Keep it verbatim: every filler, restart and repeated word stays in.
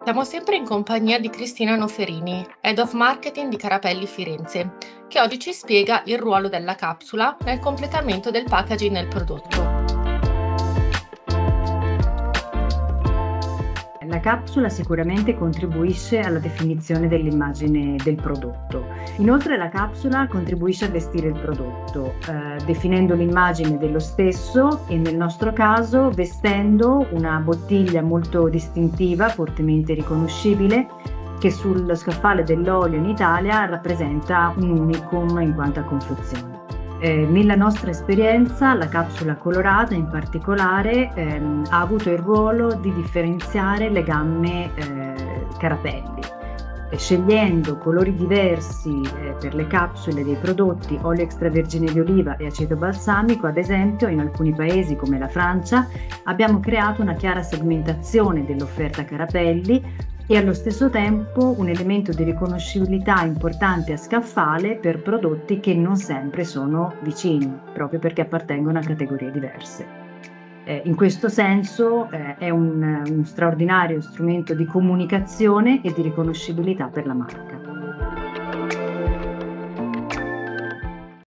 Siamo sempre in compagnia di Cristina Noferini, Head of Marketing di Carapelli Firenze, che oggi ci spiega il ruolo della capsula nel completamento del packaging del prodotto. La capsula sicuramente contribuisce alla definizione dell'immagine del prodotto. Inoltre la capsula contribuisce a vestire il prodotto, eh, definendo l'immagine dello stesso e nel nostro caso vestendo una bottiglia molto distintiva, fortemente riconoscibile, che sul scaffale dell'olio in Italia rappresenta un unicum in quanto a confezione. Eh, nella nostra esperienza la capsula colorata in particolare ehm, ha avuto il ruolo di differenziare le gamme eh, Carapelli, eh, scegliendo colori diversi eh, per le capsule dei prodotti olio extravergine di oliva e aceto balsamico. Ad esempio, in alcuni paesi come la Francia abbiamo creato una chiara segmentazione dell'offerta Carapelli e allo stesso tempo un elemento di riconoscibilità importante a scaffale per prodotti che non sempre sono vicini, proprio perché appartengono a categorie diverse. Eh, in questo senso eh, è un, un straordinario strumento di comunicazione e di riconoscibilità per la marca.